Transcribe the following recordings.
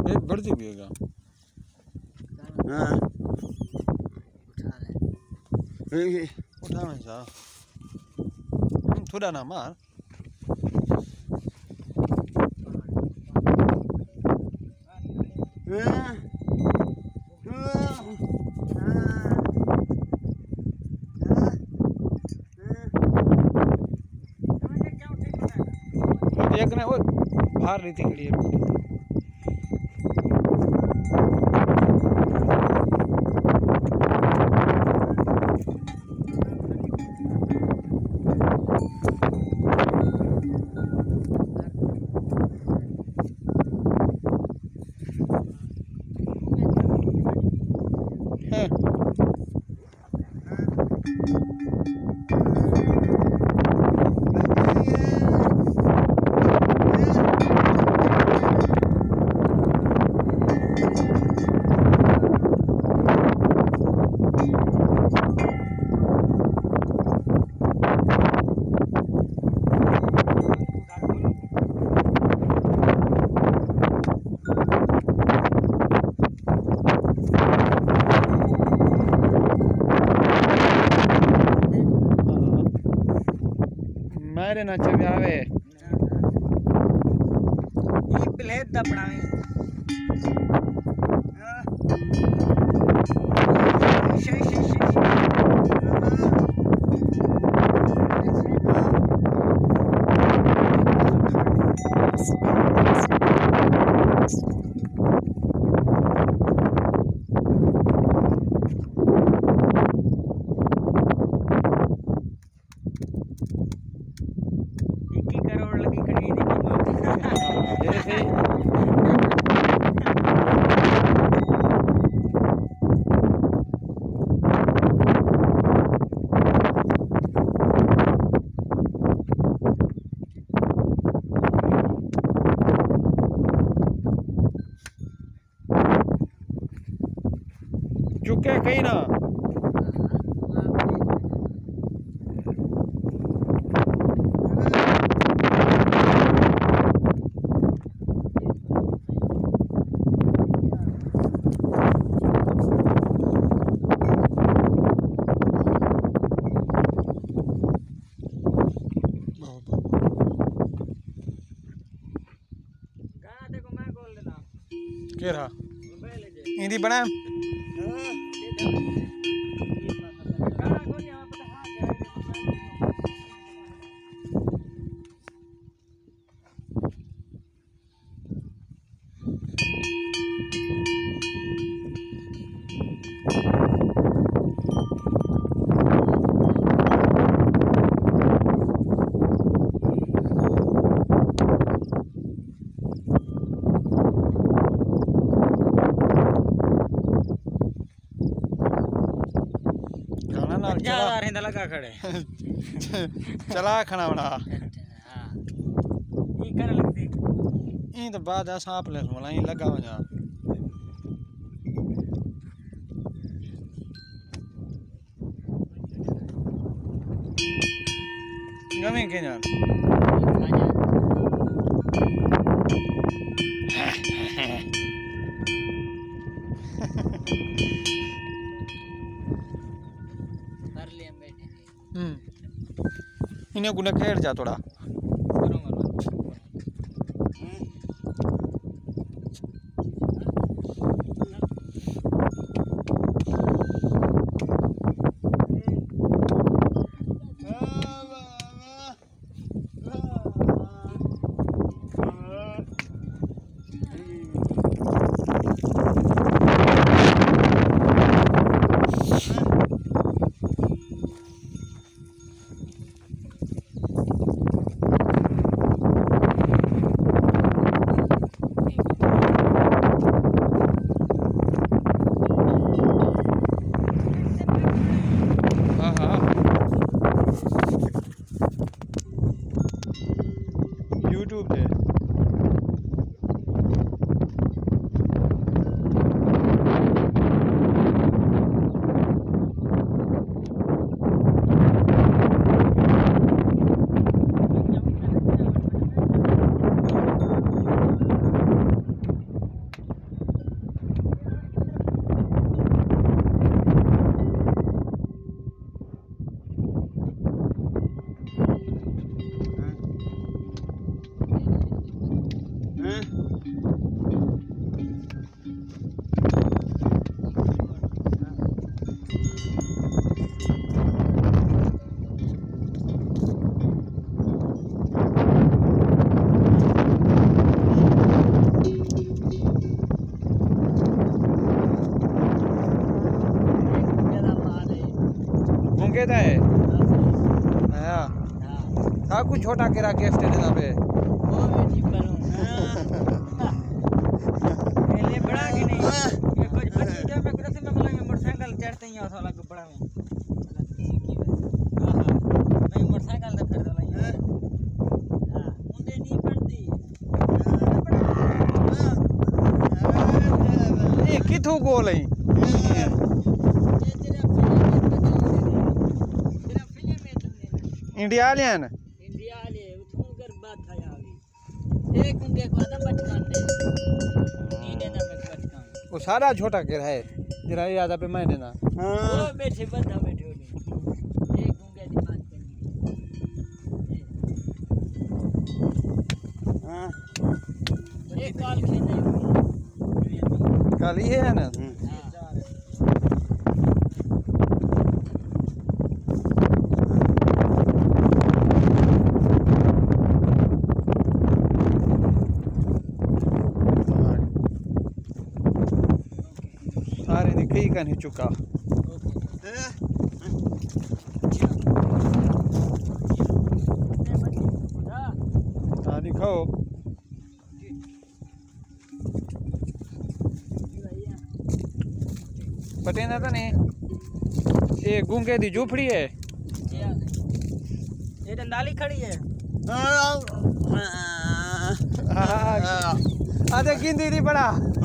बढ़ती भी होगा। हाँ उठा मैं सा थोड़ा ना मार। एक ना वो बाहर रही थी खड़ी है। मेरे ना चले आवे ये प्लेट दबनावे चुके कहीं ना के रहा इंदी बना ज्यादा रहंदा लगा खड़े चला खाना बना हां ये कर लगती ई तो बाद आ सांप ले मला ई लगा वजा गमी के यार इन्हें गुना खेड़ जा थोड़ा कुछ छोटा केरा गिफ्ट देना पे वो बेटी करूं पहले बड़ा कि नहीं ये कुछ बच्ची जब मैं कुछ में मतलब मोटरसाइकिल चढ़ते ही वाला को बड़ा में मैं मोटरसाइकिल से फिर रहा हां मुंडे नहीं पड़ती ये किथों गोल है इंडिया वालियन इंडिया वाले उठूं कर बात था यार एक गुंगे को ना बचकान दे नीने ना मैं बचकान वो सारा छोटा केरा है जरा याद पे मैं देना वो बैठे बंदा बैठे हो एक गुंगे की बात करनी हां एक कॉल खेलने कल ही है ना सारे दिखे का नहीं चुका हाँ दिखाओ पटे ना था नहीं ये गूंगे दी झूपड़ी है ये डंडाली खड़ी है आधे गिंदी नहीं पड़ा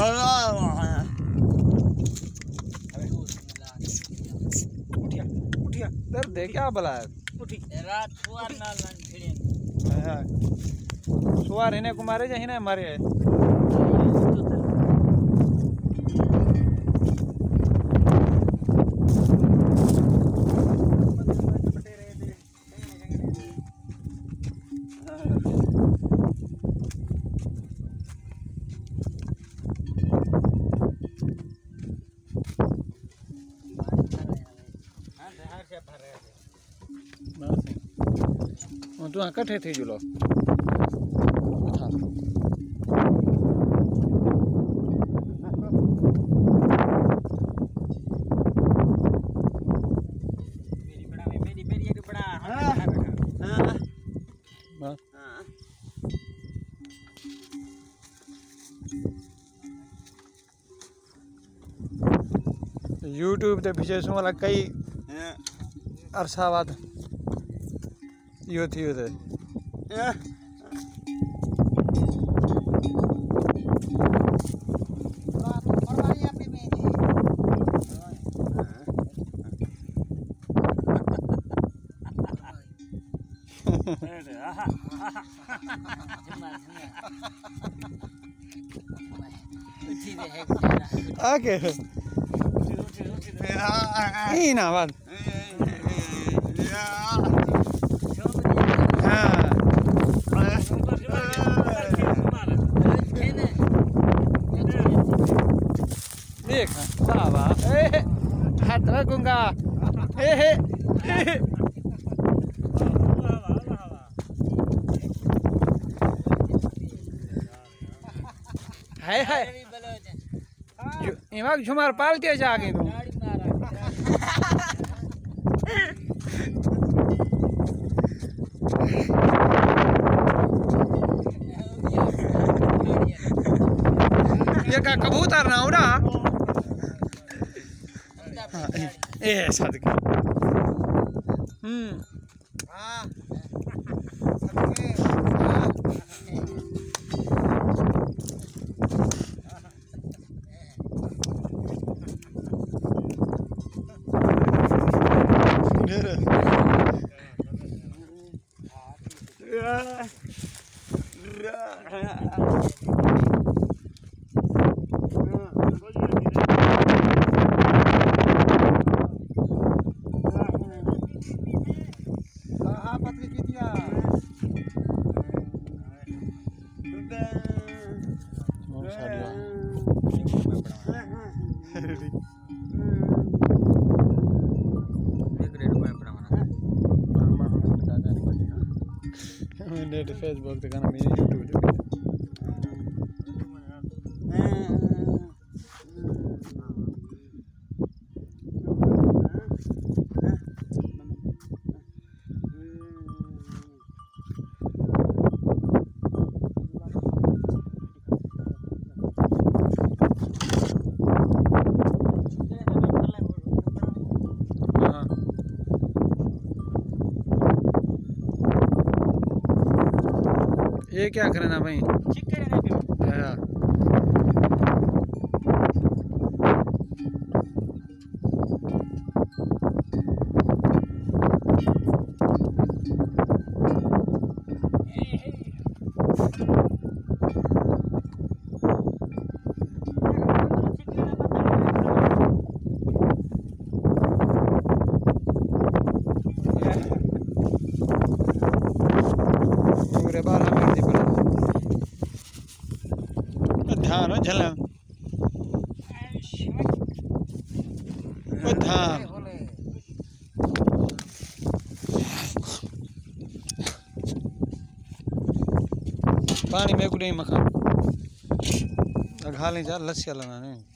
उठिया उठिया दर्द है क्या भला है उठी रात सुवार नाल वन भिड़े सुवार इन्हें को मारे जा इन्हें मारे तू कठे थी जुलो मेरी एक बड़ा यूट्यूब ते पीछे सो वाला कई अरसा बाद यो थी उधर आके ही ना बात देख बाबा हाथ रखूंगा हाय हाय इमाक झुमार पालते जागे तुम ये का कबूतर ना उड़ा ए सदके हां सदके नेट फेसबुक ते गाना मेरे यूट्यूब ते ये क्या करना भाई? चिकन है ना हाँ। पूरे 12 मिनट दी पड़ा ध्यान हो झलन ध्यान पानी में कुछ नहीं मखा घा ले जा लस्सी लाना नहीं